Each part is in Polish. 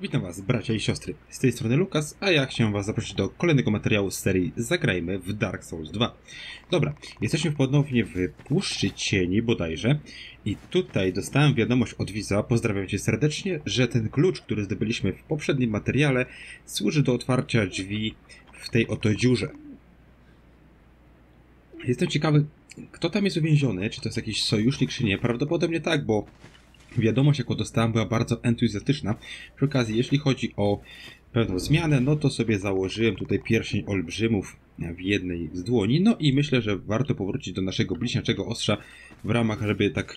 Witam Was, bracia i siostry. Z tej strony Lukas, a ja chciałem Was zaprosić do kolejnego materiału z serii Zagrajmy w Dark Souls 2. Dobra, jesteśmy ponownie w Puszczy Cieni bodajże i tutaj dostałem wiadomość od widza, pozdrawiam Cię serdecznie, że ten klucz, który zdobyliśmy w poprzednim materiale, służy do otwarcia drzwi w tej oto dziurze. Jestem ciekawy, kto tam jest uwięziony, czy to jest jakiś sojusznik, czy nie. Prawdopodobnie tak, bo wiadomość, jaką dostałem, była bardzo entuzjastyczna. Przy okazji, jeśli chodzi o pewną zmianę, no to sobie założyłem tutaj pierścień olbrzymów w jednej z dłoni. No i myślę, że warto powrócić do naszego bliźniaczego ostrza w ramach, żeby tak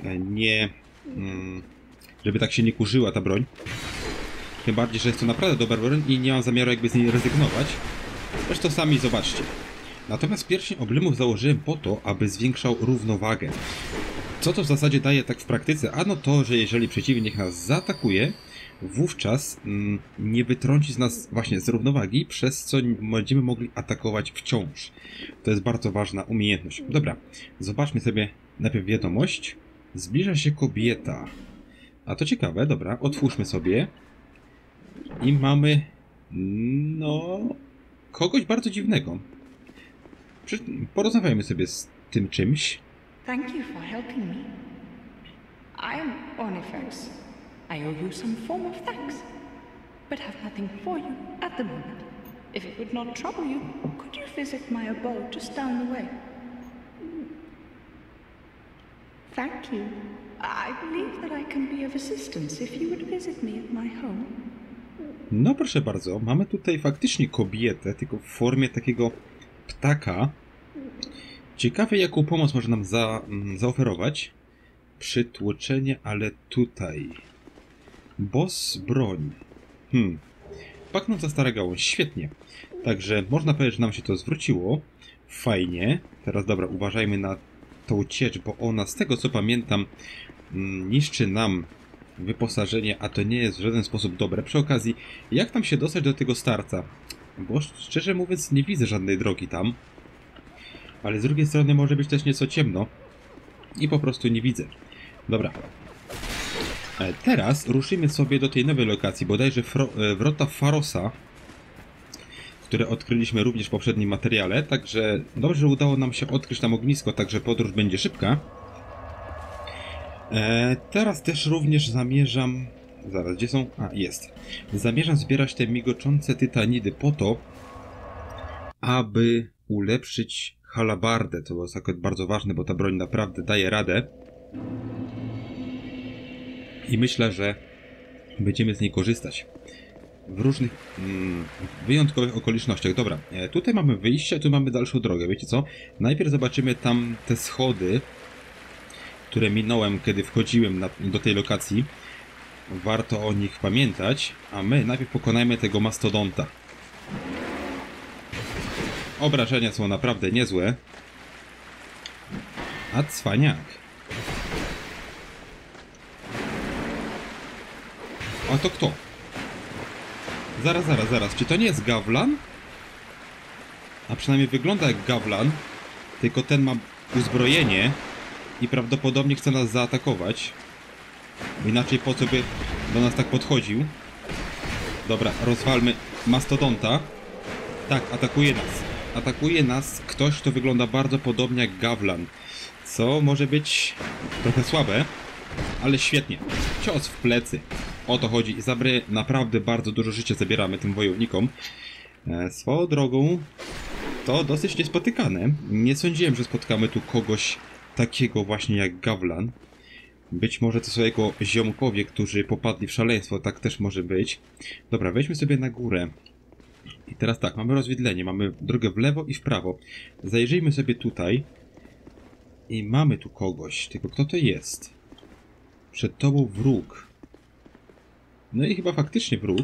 się nie kurzyła ta broń. Tym bardziej, że jest to naprawdę dobra broń i nie mam zamiaru jakby z niej rezygnować. Zresztą sami zobaczcie. Natomiast pierścień olbrzymów założyłem po to, aby zwiększał równowagę. Co to w zasadzie daje tak w praktyce? Ano to, że jeżeli przeciwnik nas zaatakuje, wówczas nie wytrąci z nas właśnie z równowagi, przez co będziemy mogli atakować wciąż. To jest bardzo ważna umiejętność. Dobra, zobaczmy sobie najpierw wiadomość. Zbliża się kobieta. A to ciekawe, dobra, otwórzmy sobie. I mamy, no, kogoś bardzo dziwnego. Porozmawiajmy sobie z tym czymś. Thank you for helping me. I am Ornifex. I owe you some form of thanks, but have nothing for you at the moment. If it would not trouble you, could you visit my abode just down the way? Thank you. I believe that I can be of assistance if you would visit me at my home. No proszę bardzo, mamy tutaj faktycznie kobietę, tylko w formie takiego ptaka. Ciekawe, jaką pomoc może nam zaoferować. Przytłoczenie, ale tutaj. Boss broń. Pachnąca stara gałąź, świetnie. Także można powiedzieć, że nam się to zwróciło. Fajnie. Teraz dobra, uważajmy na tą ciecz, bo ona, z tego co pamiętam, niszczy nam wyposażenie, a to nie jest w żaden sposób dobre. Przy okazji, jak tam się dostać do tego starca? Bo szczerze mówiąc, nie widzę żadnej drogi tam. Ale z drugiej strony może być też nieco ciemno i po prostu nie widzę. Dobra. Teraz ruszymy sobie do tej nowej lokacji, bodajże Wrota Pharosa, które odkryliśmy również w poprzednim materiale. Także dobrze, że udało nam się odkryć tam ognisko, także podróż będzie szybka. Teraz też również zamierzam... Zaraz, gdzie są? A, jest. Zamierzam zbierać te migoczące tytanidy po to, aby ulepszyć halabardę. To jest akurat bardzo ważne, bo ta broń naprawdę daje radę. I myślę, że będziemy z niej korzystać w różnych wyjątkowych okolicznościach. Dobra, tutaj mamy wyjście, tu mamy dalszą drogę. Wiecie co? Najpierw zobaczymy tam te schody, które minąłem, kiedy wchodziłem do tej lokacji. Warto o nich pamiętać, a my najpierw pokonajmy tego mastodonta. Obrażenia są naprawdę niezłe. A cwaniak. A to kto? Zaraz. Czy to nie jest Gawlan? A przynajmniej wygląda jak Gawlan. Tylko ten ma uzbrojenie i prawdopodobnie chce nas zaatakować. Bo inaczej po co by do nas tak podchodził? Dobra, rozwalmy mastodonta. Tak, atakuje nas. Atakuje nas ktoś, kto wygląda bardzo podobnie jak Gawlan. Co może być trochę słabe, ale świetnie. Cios w plecy. O to chodzi. I naprawdę bardzo dużo życia zabieramy tym wojownikom. Swoją drogą to dosyć niespotykane. Nie sądziłem, że spotkamy tu kogoś takiego właśnie jak Gawlan. Być może to są jego ziomkowie, którzy popadli w szaleństwo. Tak też może być. Dobra, wejdźmy sobie na górę. I teraz tak, mamy rozwidlenie, mamy drogę w lewo i w prawo. Zajrzyjmy sobie tutaj. I mamy tu kogoś. Tylko kto to jest? Przed tobą wróg. No i chyba faktycznie wróg.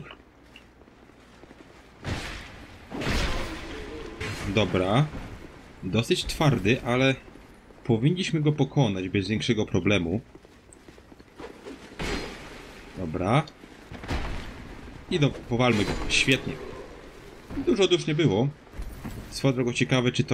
Dobra. Dosyć twardy, ale powinniśmy go pokonać bez większego problemu. Dobra. I powalmy go. Świetnie. Dużo dusz nie było. Swoją drogą ciekawe, czy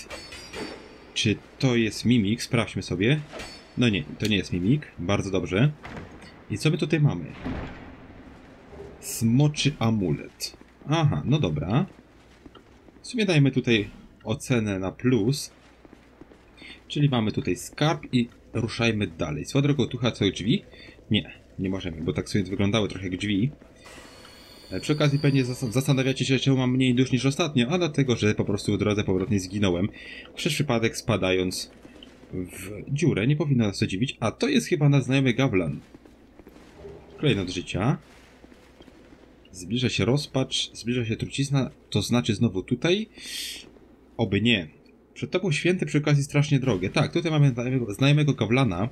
to jest mimik. Sprawdźmy sobie. No nie, to nie jest mimik. Bardzo dobrze. I co my tutaj mamy? Smoczy amulet. Aha, no dobra. W sumie dajmy tutaj ocenę na plus. Czyli mamy tutaj skarb i ruszajmy dalej. Swoją drogą, tu chyba co drzwi? Nie, nie możemy, bo tak sobie wyglądały trochę jak drzwi. Przy okazji pewnie zastanawiacie się, czemu mam mniej dusz niż ostatnio, a dlatego, że po prostu w drodze powrotnej zginąłem. Przez przypadek spadając w dziurę. Nie powinno nas to dziwić. A to jest chyba nasz znajomy Gawlan. Klejnot życia. Zbliża się rozpacz, zbliża się trucizna, to znaczy znowu tutaj? Oby nie. Przed tobą święty przy okazji strasznie drogie. Tak, tutaj mamy znajomego Gawlana.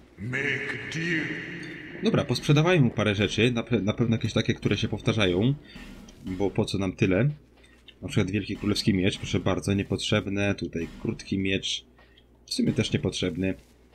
Dobra, posprzedawajmy mu parę rzeczy, na pewno jakieś takie, które się powtarzają, bo po co nam tyle? Na przykład wielki królewski miecz, proszę bardzo, niepotrzebne. Tutaj krótki miecz, w sumie też niepotrzebny.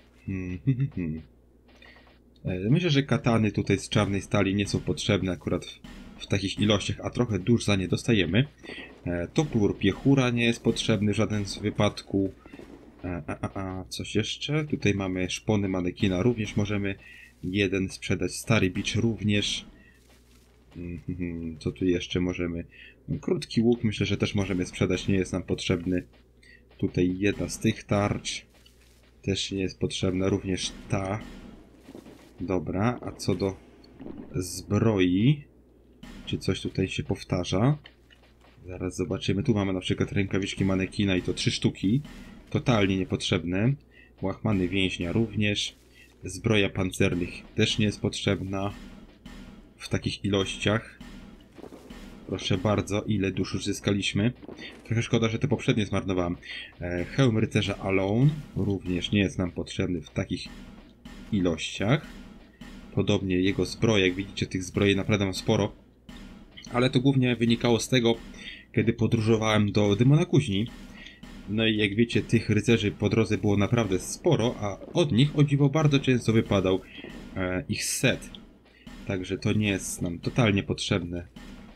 Myślę, że katany tutaj z czarnej stali nie są potrzebne akurat w takich ilościach, a trochę dusz za nie dostajemy. Topór piechura nie jest potrzebny w żaden z wypadku. Coś jeszcze? Tutaj mamy szpony manekina, również możemy jeden sprzedać. Stary bicz również. Co tu jeszcze możemy? Krótki łuk myślę, że też możemy sprzedać, nie jest nam potrzebny. Tutaj jedna z tych tarcz też nie jest potrzebna, również ta. Dobra, a co do zbroi, czy coś tutaj się powtarza? Zaraz zobaczymy. Tu mamy na przykład rękawiczki manekina i to 3 sztuki. Totalnie niepotrzebne. Łachmany więźnia również. Zbroja pancernych też nie jest potrzebna w takich ilościach. Proszę bardzo, ile dusz uzyskaliśmy. Trochę szkoda, że te poprzednie zmarnowałem. Hełm rycerza Alone również nie jest nam potrzebny w takich ilościach. Podobnie jego zbroje, jak widzicie, tych zbroi naprawdę mam sporo. Ale to głównie wynikało z tego, kiedy podróżowałem do Demona Kuźni. No i jak wiecie, tych rycerzy po drodze było naprawdę sporo, a od nich, o dziwo, bardzo często wypadał ich set. Także to nie jest nam totalnie potrzebne.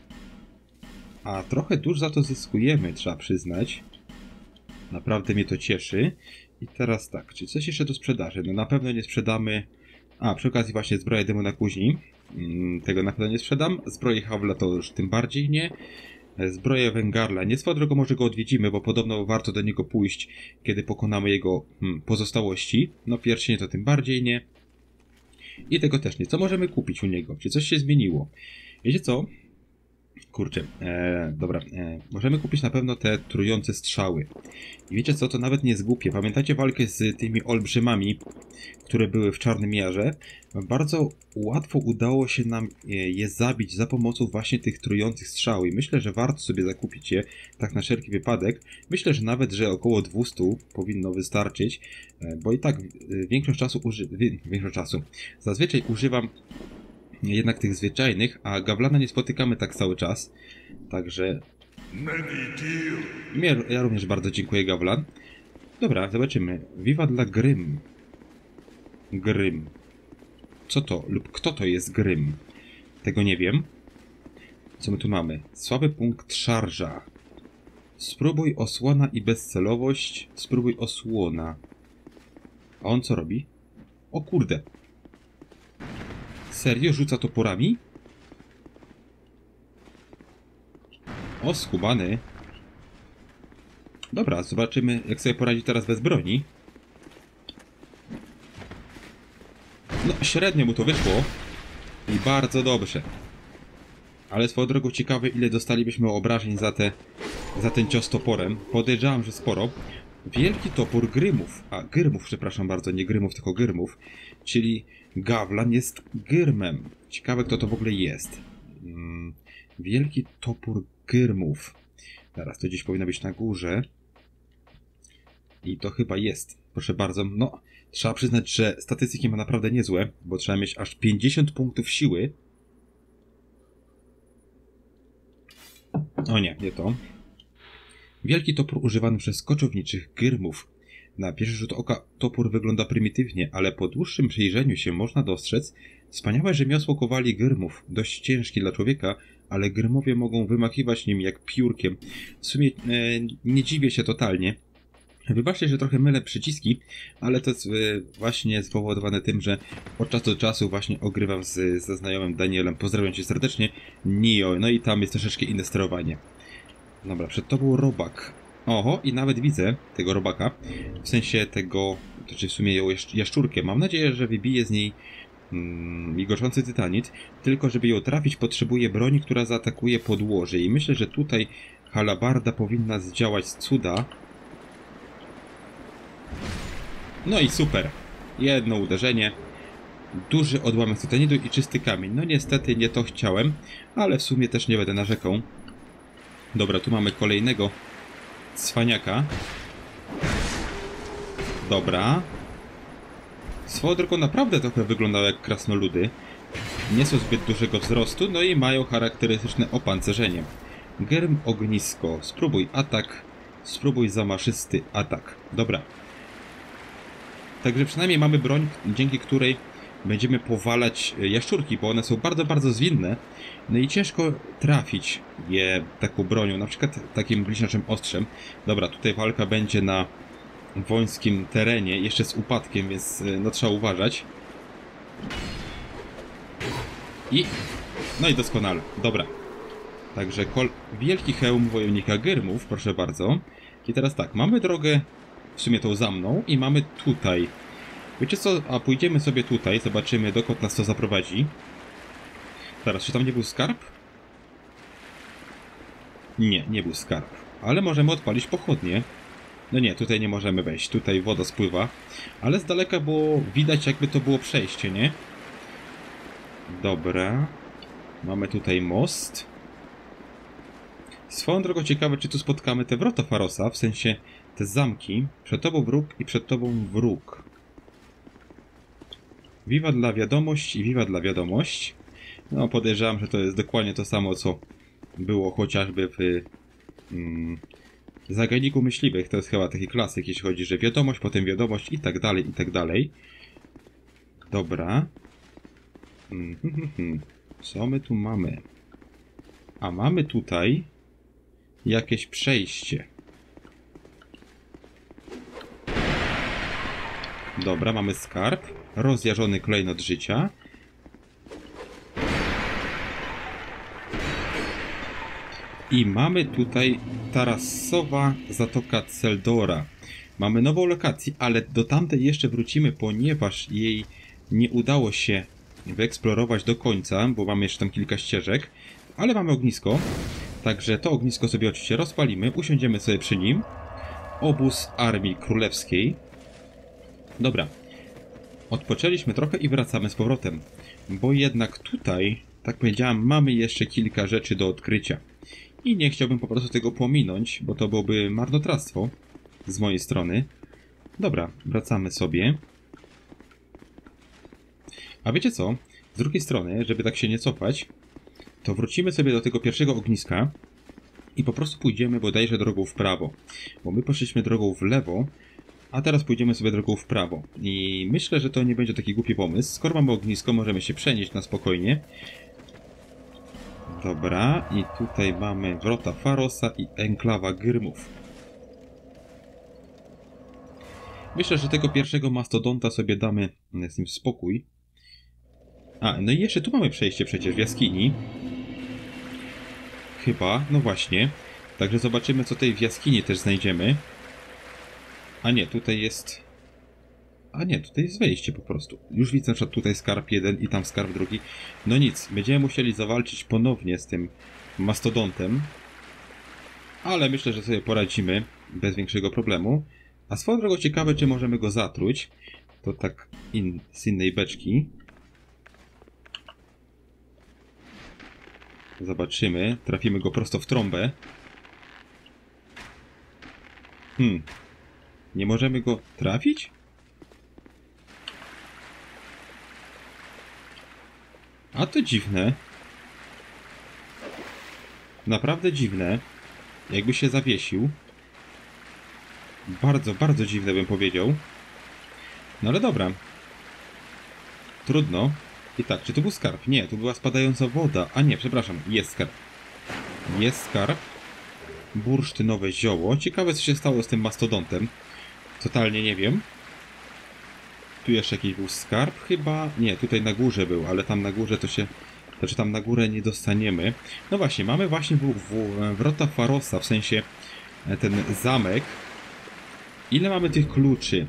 A trochę dusz za to zyskujemy, trzeba przyznać. Naprawdę mnie to cieszy. I teraz tak, czy coś jeszcze do sprzedaży? No na pewno nie sprzedamy... A, przy okazji właśnie zbroja Demona Kuźni. Tego na pewno nie sprzedam. Zbroję Hawla to już tym bardziej nie. Zbroję Wengarla nie. Swoją drogą może go odwiedzimy, bo podobno warto do niego pójść, kiedy pokonamy jego pozostałości. No pierścienie to tym bardziej nie. I tego też nie. Co możemy kupić u niego? Czy coś się zmieniło? Wiecie co? Kurczę, dobra, możemy kupić na pewno te trujące strzały. I wiecie co, to nawet nie jest głupie. Pamiętacie walkę z tymi olbrzymami, które były w Czarnym Jarze? Bardzo łatwo udało się nam je zabić za pomocą właśnie tych trujących strzał. I myślę, że warto sobie zakupić je, tak na wszelki wypadek. Myślę, że nawet, że około 200 powinno wystarczyć, bo i tak większość czasu zazwyczaj używam jednak tych zwyczajnych, a Gawlana nie spotykamy tak cały czas. Także... Ja również bardzo dziękuję, Gawlan. Dobra, zobaczymy. Viva dla Grym. Grym. Co to? Lub kto to jest Grym? Tego nie wiem. Co my tu mamy? Słaby punkt szarża. Spróbuj osłona i bezcelowość. Spróbuj osłona. A on co robi? O kurde. Serio? Rzuca toporami? O, skubany. Dobra, zobaczymy, jak sobie poradzi teraz bez broni. No, średnio mu to wyszło. I bardzo dobrze. Ale swoją drogą ciekawe, ile dostalibyśmy obrażeń za ten cios toporem. Podejrzewam, że sporo. Wielki topór Grymów. A, Gyrmów, przepraszam bardzo, nie Grymów, tylko Gyrmów. Czyli Gawlan jest Gyrmem. Ciekawe, kto to w ogóle jest. Wielki topór Gyrmów. Teraz to gdzieś powinno być na górze. I to chyba jest. Proszę bardzo. No, trzeba przyznać, że statystyki ma naprawdę niezłe, bo trzeba mieć aż 50 punktów siły. O nie, nie to. Wielki topór używany przez koczowniczych Gyrmów. Na pierwszy rzut oka topór wygląda prymitywnie, ale po dłuższym przyjrzeniu się można dostrzec wspaniałe rzemiosło kowali Gyrmów. Dość ciężki dla człowieka, ale Grymowie mogą wymachiwać nim jak piórkiem. W sumie nie dziwię się totalnie. Wybaczcie, że trochę mylę przyciski, ale to jest właśnie spowodowane tym, że od czasu do czasu właśnie ogrywam ze znajomym Danielem. Pozdrawiam cię serdecznie. Nio, no i tam jest troszeczkę inne sterowanie. Dobra, przed tobą robak. Oho, i nawet widzę tego robaka. W sensie tego, to czy w sumie ją jaszczurkę. Mam nadzieję, że wybije z niej migotzący tytanit. Tylko żeby ją trafić, potrzebuję broni, która zaatakuje podłoże. I myślę, że tutaj halabarda powinna zdziałać cuda. No i super. Jedno uderzenie. Duży odłamek tytanitu i czysty kamień. No niestety nie to chciałem, ale w sumie też nie będę narzekał. Dobra, tu mamy kolejnego cwaniaka. Dobra. Swoją drogą naprawdę trochę wyglądają jak krasnoludy. Nie są zbyt dużego wzrostu, no i mają charakterystyczne opancerzenie. Germ ognisko. Spróbuj atak. Spróbuj zamaszysty atak. Dobra. Także przynajmniej mamy broń, dzięki której będziemy powalać jaszczurki, bo one są bardzo, bardzo zwinne. No i ciężko trafić je taką bronią, na przykład takim bliźniaczym ostrzem. Dobra, tutaj walka będzie na wąskim terenie, jeszcze z upadkiem, więc no trzeba uważać. No i doskonale, dobra. Także wielki hełm wojownika Gyrmów, proszę bardzo. I teraz tak, mamy drogę, w sumie tą za mną, i mamy tutaj. Wiecie co, a pójdziemy sobie tutaj, zobaczymy, dokąd nas to zaprowadzi. Teraz, czy tam nie był skarb? Nie, nie był skarb. Ale możemy odpalić pochodnie. No nie, tutaj nie możemy wejść, tutaj woda spływa. Ale z daleka było widać, jakby to było przejście, nie? Dobra. Mamy tutaj most. Swoją drogą ciekawe, czy tu spotkamy te wrota Pharosa, w sensie te zamki. Przed tobą wróg i przed tobą wróg. Wiwat dla wiadomość i wiwat dla wiadomość. No podejrzewam, że to jest dokładnie to samo, co było chociażby w Zagajniku Myśliwych. To jest chyba taki klasyk, jeśli chodzi, że wiadomość, potem wiadomość i tak dalej, i tak dalej. Dobra. Co my tu mamy? A mamy tutaj jakieś przejście. Dobra, mamy skarb. Rozjażony klejnot życia. I mamy tutaj tarasowa Zatoka Celdora. Mamy nową lokację, ale do tamtej jeszcze wrócimy, ponieważ jej nie udało się wyeksplorować do końca, bo mamy jeszcze tam kilka ścieżek. Ale mamy ognisko, także to ognisko sobie oczywiście rozpalimy, usiądziemy sobie przy nim. Obóz Armii Królewskiej. Dobra. Odpoczęliśmy trochę i wracamy z powrotem. Bo jednak tutaj, tak powiedziałem, mamy jeszcze kilka rzeczy do odkrycia. I nie chciałbym po prostu tego pominąć, bo to byłoby marnotrawstwo z mojej strony. Dobra, wracamy sobie. A wiecie co? Z drugiej strony, żeby tak się nie cofać, to wrócimy sobie do tego pierwszego ogniska i po prostu pójdziemy bodajże drogą w prawo. Bo my poszliśmy drogą w lewo, a teraz pójdziemy sobie drogą w prawo. I myślę, że to nie będzie taki głupi pomysł. Skoro mamy ognisko, możemy się przenieść na spokojnie. Dobra, i tutaj mamy wrota Pharosa i enklawa Gyrmów. Myślę, że tego pierwszego mastodonta sobie damy z nim spokój. A, no i jeszcze tu mamy przejście przecież w jaskini. Chyba, no właśnie. Także zobaczymy, co tutaj w jaskini też znajdziemy. A nie, tutaj jest... A nie, tutaj jest wejście po prostu. Już widzę, że tutaj skarb jeden i tam skarb drugi. No nic, będziemy musieli zawalczyć ponownie z tym mastodontem. Ale myślę, że sobie poradzimy bez większego problemu. A swoją drogą ciekawe, czy możemy go zatruć. To tak z innej beczki. Zobaczymy. Trafimy go prosto w trąbę. Nie możemy go trafić? A to dziwne. Naprawdę dziwne. Jakby się zawiesił. Bardzo, bardzo dziwne bym powiedział. No ale dobra. Trudno. I tak, czy to był skarb? Nie, to była spadająca woda. A nie, przepraszam, jest skarb. Jest skarb. Bursztynowe zioło. Ciekawe, co się stało z tym mastodontem. Totalnie nie wiem. Tu jeszcze jakiś był skarb chyba? Nie, tutaj na górze był, ale tam na górze to się... Znaczy tam na górę nie dostaniemy. No właśnie, mamy właśnie wrota Pharosa, w sensie ten zamek. Ile mamy tych kluczy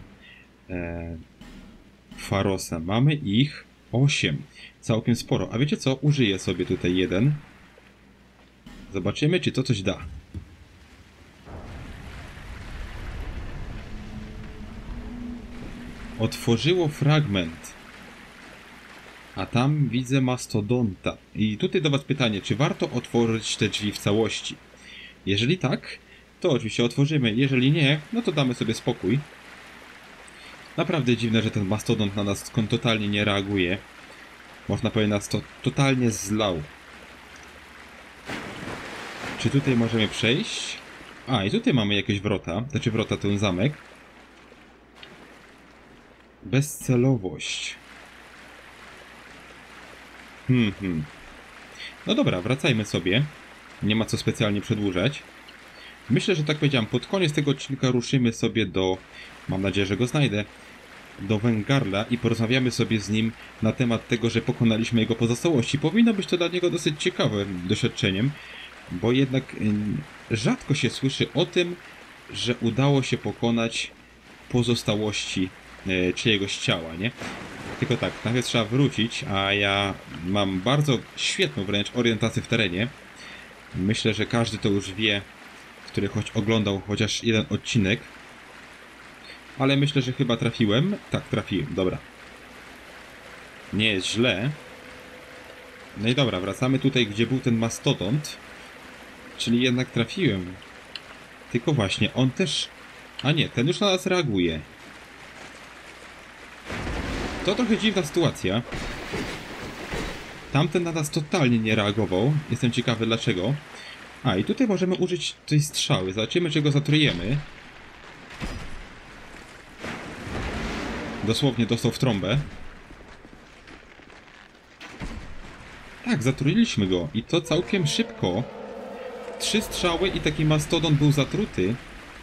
Pharosa? Mamy ich 8. Całkiem sporo. A wiecie co? Użyję sobie tutaj jeden. Zobaczymy, czy to coś da. Otworzyło fragment. A tam widzę mastodonta. I tutaj do was pytanie, czy warto otworzyć te drzwi w całości? Jeżeli tak, to oczywiście otworzymy. Jeżeli nie, no to damy sobie spokój. Naprawdę dziwne, że ten mastodont na nas totalnie nie reaguje. Można powiedzieć, nas to totalnie zlał. Czy tutaj możemy przejść? A, i tutaj mamy jakieś wrota. Znaczy wrota, ten zamek. Bezcelowość. No dobra, wracajmy sobie. Nie ma co specjalnie przedłużać. Myślę, że tak powiedziałem, pod koniec tego odcinka ruszymy sobie do... Mam nadzieję, że go znajdę. Do Wengarla i porozmawiamy sobie z nim na temat tego, że pokonaliśmy jego pozostałości. Powinno być to dla niego dosyć ciekawym doświadczeniem, bo jednak rzadko się słyszy o tym, że udało się pokonać pozostałości czyjegoś ciała, nie? Tylko tak, najpierw trzeba wrócić, a ja mam bardzo świetną wręcz orientację w terenie. Myślę, że każdy to już wie, który choć oglądał chociaż jeden odcinek. Ale myślę, że chyba trafiłem. Tak, trafiłem, dobra. Nie jest źle. No i dobra, wracamy tutaj, gdzie był ten mastodont. Czyli jednak trafiłem. Tylko właśnie, on też... A nie, ten już na nas reaguje. To trochę dziwna sytuacja. Tamten na nas totalnie nie reagował. Jestem ciekawy dlaczego. A, i tutaj możemy użyć tej strzały. Zobaczymy, czy go zatrujemy. Dosłownie dostał w trąbę. Tak, zatruiliśmy go. I to całkiem szybko. 3 strzały i taki mastodon był zatruty.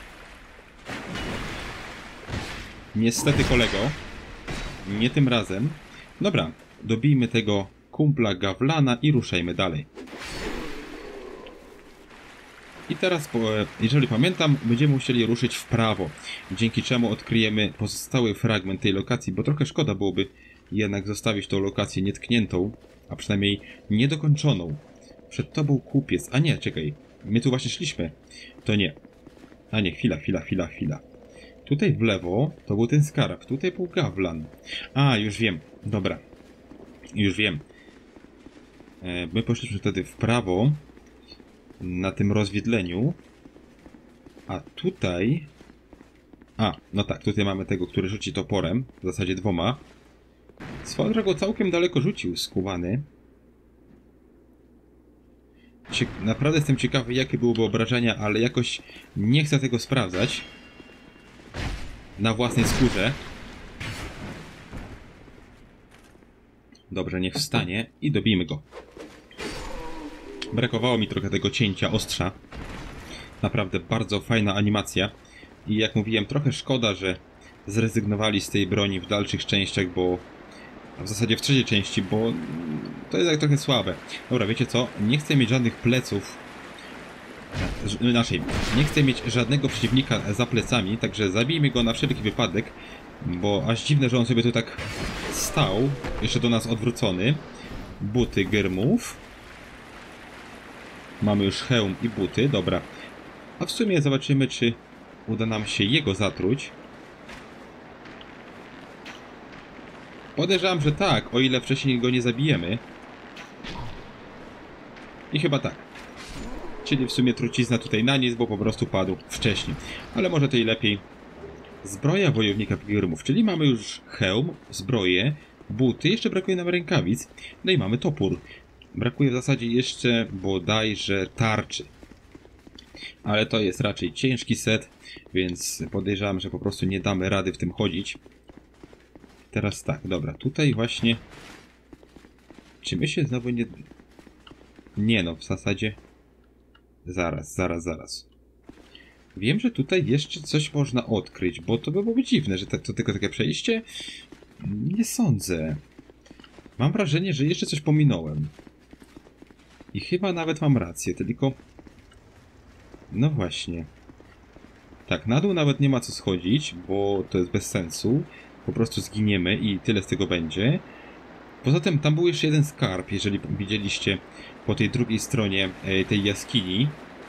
Niestety, kolego. Nie tym razem. Dobra, dobijmy tego kumpla Gavlana i ruszajmy dalej. I teraz, jeżeli pamiętam, będziemy musieli ruszyć w prawo, dzięki czemu odkryjemy pozostały fragment tej lokacji, bo trochę szkoda byłoby jednak zostawić tą lokację nietkniętą, a przynajmniej niedokończoną. Przed tobą kupiec. A nie, czekaj, my tu właśnie szliśmy. To nie. A nie, chwila. Tutaj w lewo to był ten skarab, tutaj był Gavlan. A, już wiem, dobra. Już wiem. My poszliśmy wtedy w prawo, na tym rozwidleniu. A tutaj... A, no tak, tutaj mamy tego, który rzuci toporem, w zasadzie 2. Swoją drogą całkiem daleko rzucił, skubany. Naprawdę jestem ciekawy, jakie byłyby obrażenia, ale jakoś nie chcę tego sprawdzać. Na własnej skórze. Dobrze, niech wstanie i dobijmy go. Brakowało mi trochę tego cięcia ostrza. Naprawdę bardzo fajna animacja. I jak mówiłem, trochę szkoda, że zrezygnowali z tej broni w dalszych częściach, bo... W zasadzie w trzeciej części, bo to jest tak trochę słabe. Dobra, wiecie co? Nie chcę mieć żadnych pleców. Inaczej, nie chcę mieć żadnego przeciwnika za plecami, także zabijmy go na wszelki wypadek, bo aż dziwne, że on sobie tu tak stał, jeszcze do nas odwrócony. Buty Germów. Mamy już hełm i buty, dobra. A w sumie zobaczymy, czy uda nam się jego zatruć. Podejrzewam, że tak, o ile wcześniej go nie zabijemy. I chyba tak. Czyli w sumie trucizna tutaj na nic, bo po prostu padł wcześniej. Ale może to i lepiej. Zbroja wojownika Germów, czyli mamy już hełm, zbroję, buty, jeszcze brakuje nam rękawic. No i mamy topór. Brakuje w zasadzie jeszcze bodajże tarczy. Ale to jest raczej ciężki set, więc podejrzewam, że po prostu nie damy rady w tym chodzić. Teraz tak, dobra, tutaj właśnie... Czy my się znowu nie... Nie no, w zasadzie... Zaraz. Wiem, że tutaj jeszcze coś można odkryć, bo to by było dziwne, że to tylko takie przejście. Nie sądzę. Mam wrażenie, że jeszcze coś pominąłem. I chyba nawet mam rację, tylko... No właśnie. Tak, na dół nawet nie ma co schodzić, bo to jest bez sensu. Po prostu zginiemy i tyle z tego będzie. Poza tym tam był jeszcze jeden skarb, jeżeli widzieliście po tej drugiej stronie tej jaskini.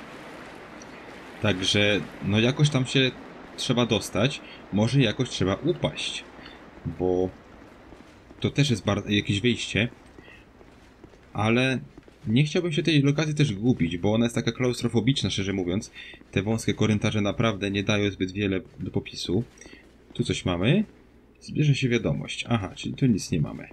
Także no jakoś tam się trzeba dostać. Może jakoś trzeba upaść. Bo to też jest jakieś wyjście. Ale nie chciałbym się tej lokacji też gubić, bo ona jest taka klaustrofobiczna, szczerze mówiąc. Te wąskie korytarze naprawdę nie dają zbyt wiele do popisu. Tu coś mamy. Zbierze się wiadomość. Aha, czyli tu nic nie mamy.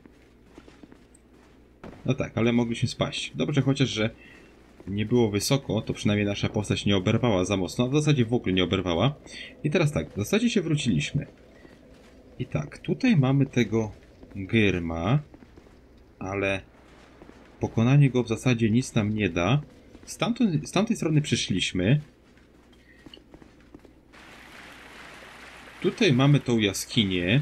No tak, ale mogliśmy spaść. Dobrze chociaż, że nie było wysoko, to przynajmniej nasza postać nie oberwała za mocno, a w zasadzie w ogóle nie oberwała. I teraz tak, w zasadzie się wróciliśmy. I tak, tutaj mamy tego Gyrma, ale pokonanie go w zasadzie nic nam nie da. Z tamtej strony przyszliśmy. Tutaj mamy tą jaskinię.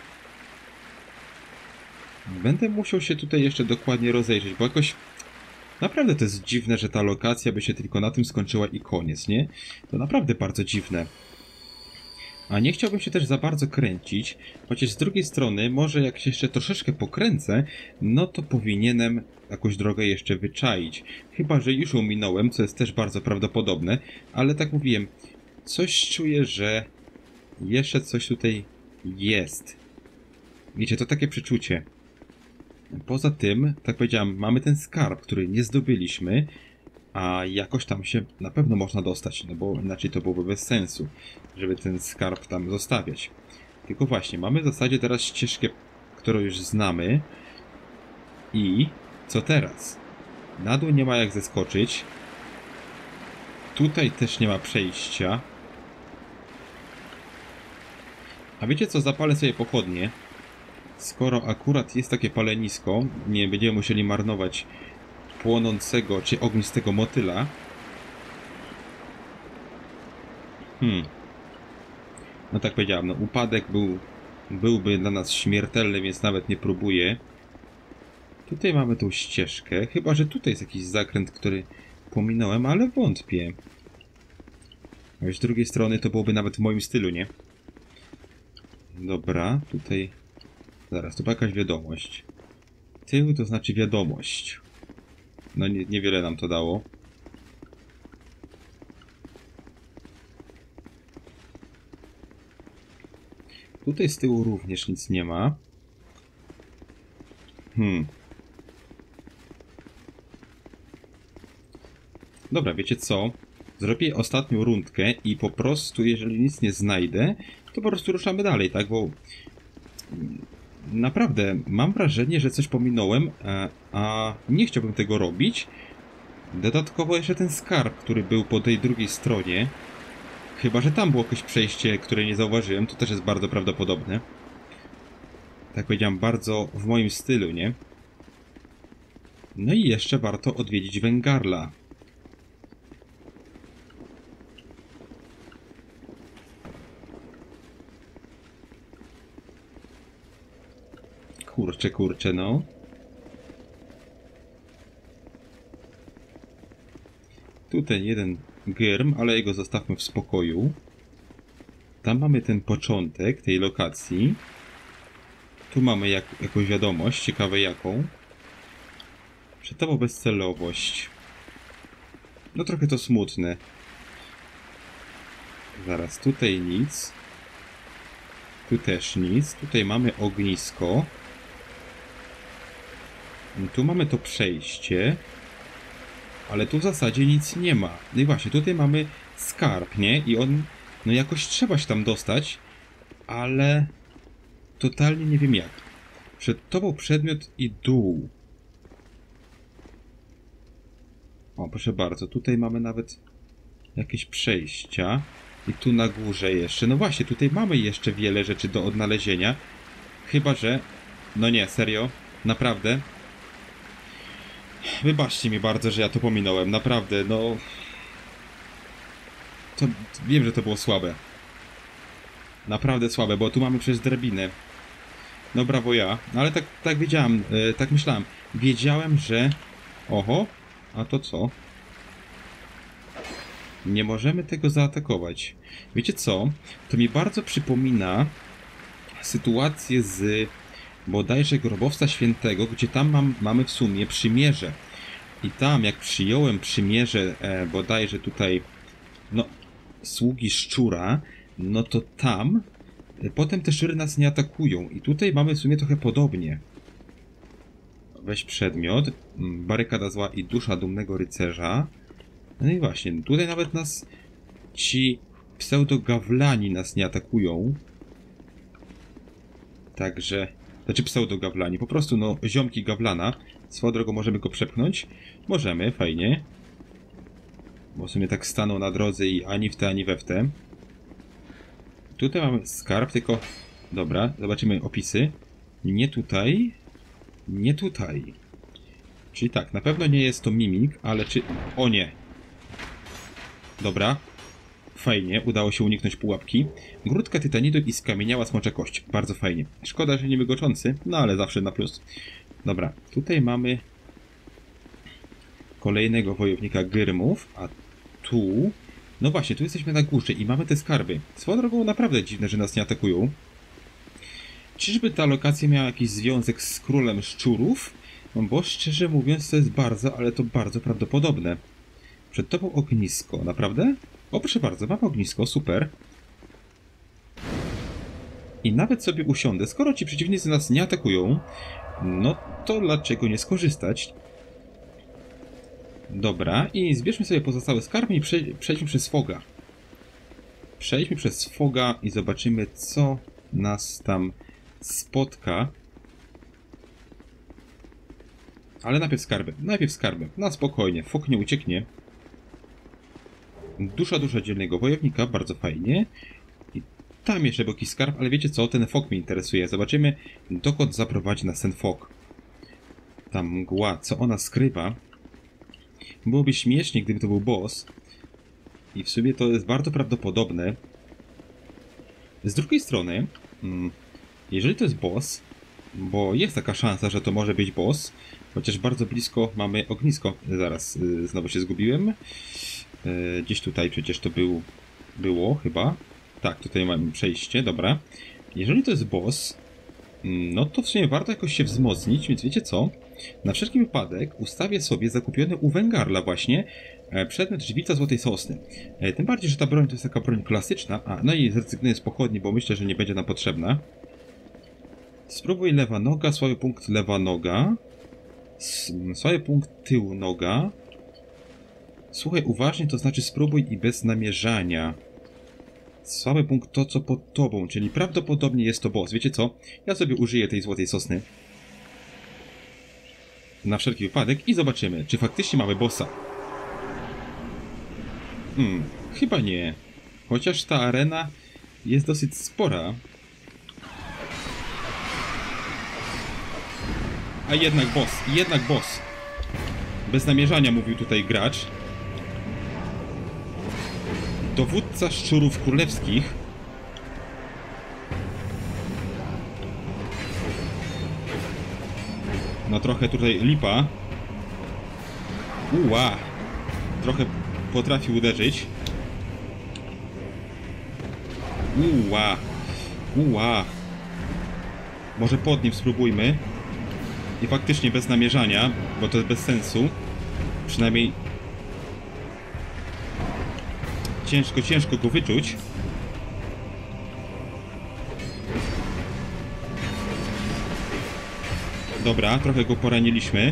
Będę musiał się tutaj jeszcze dokładnie rozejrzeć, bo jakoś... Naprawdę to jest dziwne, że ta lokacja by się tylko na tym skończyła i koniec, nie? To naprawdę bardzo dziwne. A nie chciałbym się też za bardzo kręcić, chociaż z drugiej strony, może jak się jeszcze troszeczkę pokręcę, no to powinienem jakąś drogę jeszcze wyczaić. Chyba że już ją minąłem, co jest też bardzo prawdopodobne, ale tak mówiłem, coś czuję, że jeszcze coś tutaj jest. Wiecie, to takie przeczucie. Poza tym, tak powiedziałem, mamy ten skarb, który nie zdobyliśmy, a jakoś tam się na pewno można dostać, no bo inaczej to byłoby bez sensu, żeby ten skarb tam zostawiać. Tylko właśnie, mamy w zasadzie teraz ścieżkę, którą już znamy. I co teraz? Na dół nie ma jak zeskoczyć. Tutaj też nie ma przejścia. A wiecie co? Zapalę sobie pochodnie. Skoro akurat jest takie palenisko, nie będziemy musieli marnować płonącego czy ognistego motyla. No tak powiedziałem, no upadek byłby dla nas śmiertelny, więc nawet nie próbuję. Tutaj mamy tą ścieżkę, chyba że tutaj jest jakiś zakręt, który pominąłem, ale wątpię. A z drugiej strony to byłoby nawet w moim stylu, nie? Dobra, tutaj... Zaraz, tu była jakaś wiadomość. Tył to znaczy wiadomość. No niewiele nam to dało. Tutaj z tyłu również nic nie ma. Dobra, wiecie co? Zrobię ostatnią rundkę i po prostu, jeżeli nic nie znajdę, to po prostu ruszamy dalej, tak? Bo naprawdę mam wrażenie, że coś pominąłem, a nie chciałbym tego robić. Dodatkowo jeszcze ten skarb, który był po tej drugiej stronie. Chyba że tam było jakieś przejście, które nie zauważyłem, to też jest bardzo prawdopodobne. Tak powiedziałem, bardzo w moim stylu, nie? No i jeszcze warto odwiedzić Wengarla. Kurczę, no. Tutaj jeden Gyrm, ale jego zostawmy w spokoju. Tam mamy ten początek tej lokacji. Tu mamy jakąś wiadomość, ciekawe jaką. Przed tobą bezcelowość. No trochę to smutne. Zaraz, tutaj nic. Tu też nic. Tutaj mamy ognisko. Tu mamy to przejście. Ale tu w zasadzie nic nie ma. No i właśnie, tutaj mamy skarb, nie? I on, no jakoś trzeba się tam dostać, ale totalnie nie wiem jak. Przed tobą przedmiot i dół. O, proszę bardzo, tutaj mamy nawet jakieś przejścia. I tu na górze jeszcze. No właśnie, tutaj mamy jeszcze wiele rzeczy do odnalezienia. Chyba że... No nie, serio. Naprawdę. Wybaczcie mi bardzo, że ja to pominąłem. Naprawdę, no... to wiem, że to było słabe. Naprawdę słabe, bo tu mamy przecież drabinę. No brawo ja, no, ale tak wiedziałem, tak myślałem. Wiedziałem, że... Oho, a to co? Nie możemy tego zaatakować. Wiecie co? To mi bardzo przypomina sytuację z bodajże Grobowca Świętego, gdzie tam mamy w sumie przymierze. I tam jak przyjąłem przymierze bodajże tutaj, no, sługi szczura, no to tam potem te szczury nas nie atakują. I tutaj mamy w sumie trochę podobnie. Weź przedmiot, barykada zła i dusza dumnego rycerza. No i właśnie, tutaj nawet nas ci pseudogawlani nas nie atakują. Także, znaczy pseudogawlani, po prostu no ziomki gawlana. Swoją drogą możemy go przepchnąć? Możemy, fajnie. Bo w sumie tak stanął na drodze i ani w te, ani we w te. Tutaj mamy skarb, tylko... Dobra, zobaczymy opisy. Nie tutaj. Nie tutaj. Czyli tak, na pewno nie jest to mimik, ale czy... O nie! Dobra. Fajnie, udało się uniknąć pułapki. Grudka tytanidu i skamieniała smocza kość. Bardzo fajnie. Szkoda, że nie mygoczący, no ale zawsze na plus. Dobra, tutaj mamy kolejnego wojownika Gyrmów, a tu... No właśnie, tu jesteśmy na górze i mamy te skarby. Swoją drogą naprawdę dziwne, że nas nie atakują. Czyżby ta lokacja miała jakiś związek z królem szczurów? No bo szczerze mówiąc to jest bardzo, ale to bardzo prawdopodobne. Przed tobą ognisko, naprawdę? O, proszę bardzo, mam ognisko, super. I nawet sobie usiądę, skoro ci przeciwnicy nas nie atakują, no to dlaczego nie skorzystać? Dobra, i zbierzmy sobie pozostałe skarby i przejdźmy przez Foga. Przejdźmy przez Foga i zobaczymy, co nas tam spotka. Ale najpierw skarby, najpierw skarby. Na spokojnie, Fog nie ucieknie. Dusza dzielnego wojownika, bardzo fajnie. I tam jeszcze był jakiś skarb, ale wiecie co, ten Fog mnie interesuje. Zobaczymy, dokąd zaprowadzi nas ten Fog. Ta mgła, co ona skrywa. Byłoby śmiesznie, gdyby to był boss. I w sumie to jest bardzo prawdopodobne. Z drugiej strony, jeżeli to jest boss, bo jest taka szansa, że to może być boss, chociaż bardzo blisko mamy ognisko. Zaraz, znowu się zgubiłem. Gdzieś tutaj przecież to było chyba. Tak, tutaj mamy przejście, dobra. Jeżeli to jest boss, no to w sumie warto jakoś się wzmocnić, więc wiecie co? Na wszelki wypadek ustawię sobie zakupiony u Wengarla właśnie przedmiot żywca złotej sosny. Tym bardziej, że ta broń to jest taka broń klasyczna, no i zrezygnuję z pochodni, bo myślę, że nie będzie nam potrzebna. Spróbuj lewa noga, słaby punkt lewa noga. Słaby punkt tył noga. Słuchaj uważnie, to znaczy spróbuj i bez namierzania. Słaby punkt to, co pod tobą, czyli prawdopodobnie jest to boss. Wiecie co? Ja sobie użyję tej złotej sosny. Na wszelki wypadek i zobaczymy, czy faktycznie mamy bossa. Chyba nie. Chociaż ta arena jest dosyć spora. A jednak boss. Bez namierzania mówił tutaj gracz. Dowódca szczurów królewskich. No trochę tutaj lipa. Trochę potrafi uderzyć. Może pod nim spróbujmy. I faktycznie bez namierzania, bo to jest bez sensu. Przynajmniej ciężko go wyczuć. Dobra, trochę go poraniliśmy.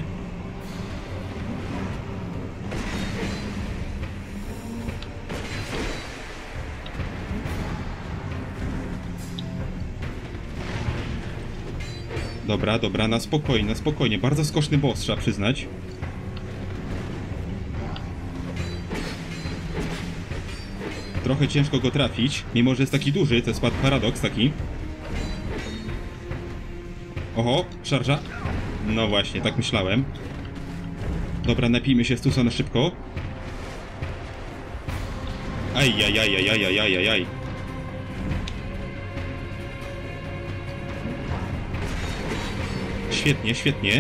Dobra, na spokojnie. Bardzo skoczny boss, trzeba przyznać. Trochę ciężko go trafić, mimo że jest taki duży, to jest paradoks taki. Oho, szarża. No właśnie, tak myślałem. Dobra, napijmy się z tusa na szybko. Ajajajajajajajajaj. Świetnie, świetnie.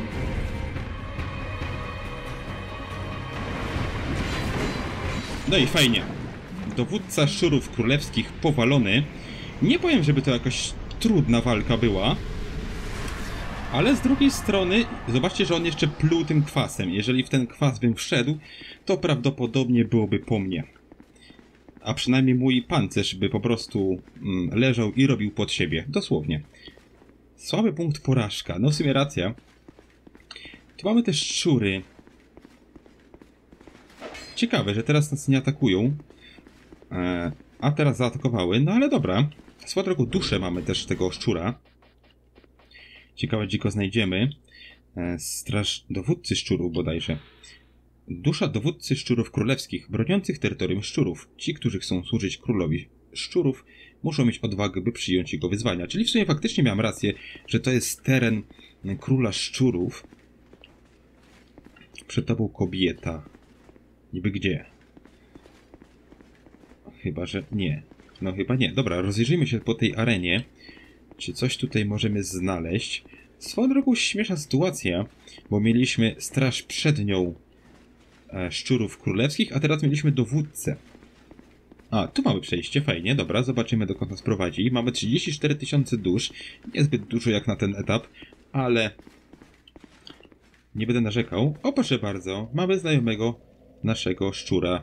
No i fajnie. Dowódca szczurów królewskich powalony. Nie powiem, żeby to jakaś trudna walka była. Ale z drugiej strony, zobaczcie, że on jeszcze pluł tym kwasem. Jeżeli w ten kwas bym wszedł, to prawdopodobnie byłoby po mnie. A przynajmniej mój pancerz by po prostu leżał i robił pod siebie. Dosłownie. Słaby punkt porażka. No w sumie racja. Tu mamy też szczury. Ciekawe, że teraz nas nie atakują. A teraz zaatakowały. No ale dobra. Swoją drogą duszę mamy też tego szczura. Ciekawe, gdzie go znajdziemy. Straż dowódcy szczurów bodajże. Dusza dowódcy szczurów królewskich, broniących terytorium szczurów. Ci, którzy chcą służyć królowi szczurów, muszą mieć odwagę, by przyjąć jego wyzwania. Czyli w sumie faktycznie miałem rację, że to jest teren króla szczurów. Przed tobą kobieta. Niby gdzie? Chyba, że nie. No chyba nie. Dobra, rozejrzyjmy się po tej arenie. Czy coś tutaj możemy znaleźć? Swoją drogą śmieszna sytuacja, bo mieliśmy straż przednią szczurów królewskich, a teraz mieliśmy dowódcę. A, tu mamy przejście, fajnie, dobra, zobaczymy dokąd nas prowadzi. Mamy 34 000 dusz, niezbyt dużo jak na ten etap, ale nie będę narzekał. O, proszę bardzo, mamy znajomego naszego szczura.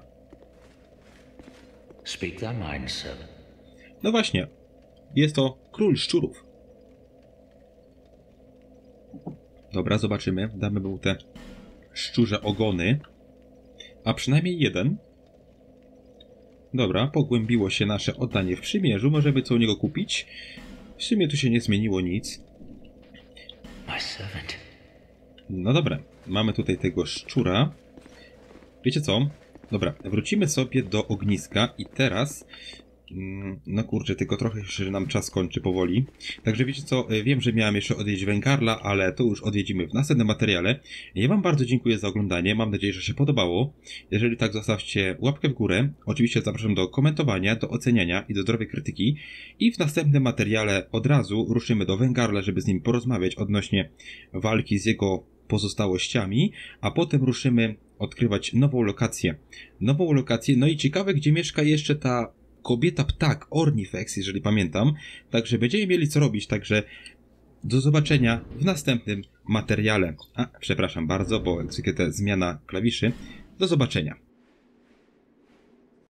Speak thy mind, servant. No właśnie, jest to król szczurów. Dobra, zobaczymy, damy mu te szczurze ogony. A przynajmniej jeden. Dobra, pogłębiło się nasze oddanie w przymierzu. Możemy co u niego kupić. W sumie tu się nie zmieniło nic. My servant. No dobra, mamy tutaj tego szczura. Wiecie co? Dobra, wrócimy sobie do ogniska i teraz... No kurczę, tylko trochę się nam czas kończy powoli. Także wiecie co, wiem, że miałem jeszcze odwiedzić Węgarla, ale to już odwiedzimy w następnym materiale. Ja wam bardzo dziękuję za oglądanie, mam nadzieję, że się podobało. Jeżeli tak, zostawcie łapkę w górę. Oczywiście zapraszam do komentowania, do oceniania i do zdrowej krytyki. I w następnym materiale od razu ruszymy do Węgarla, żeby z nim porozmawiać odnośnie walki z jego pozostałościami, a potem ruszymy odkrywać nową lokację. No i ciekawe, gdzie mieszka jeszcze ta kobieta ptak, Ornifex, jeżeli pamiętam. Także będziemy mieli co robić, także do zobaczenia w następnym materiale. A, przepraszam bardzo, bo jak zwykle to zmiana klawiszy. Do zobaczenia.